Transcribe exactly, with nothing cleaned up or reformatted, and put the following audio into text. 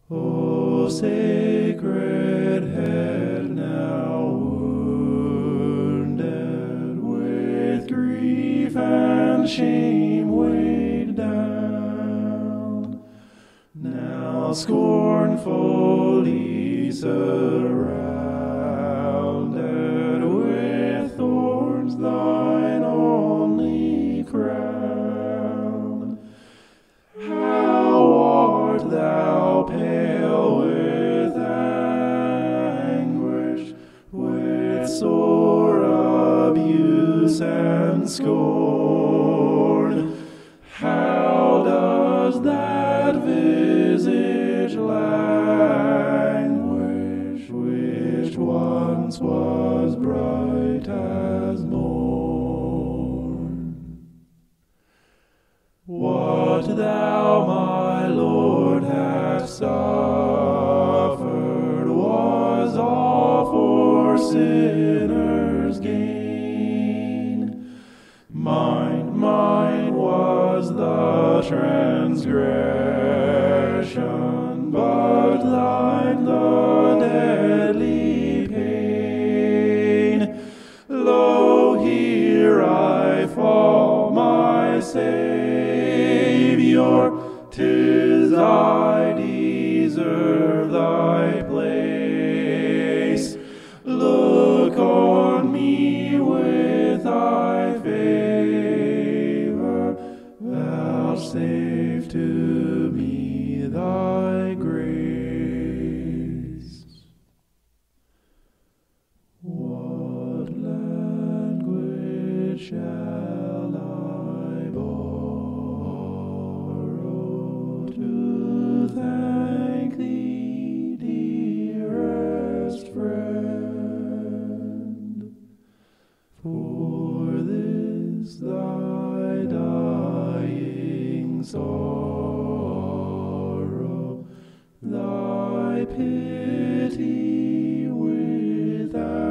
O sacred head, now wounded, with grief and shame weighed down, now scornfully surrounded with thorns, thine only crown. How art thou pale with anguish, with sore abuse and scorn? How does that visage languish, which once was bright as morn? What thou, my Lord, hast suffered was all for sinners' gain. Mine, mine was the transgression, but thine the deadly pain. Lo, here I fall, my Savior, 'tis I deserve thy place. Look on me with thy favor, vouchsafe to me thy grace. What language shall I borrow to thank thee, dearest friend, for this thy dying sorrow, thy pity without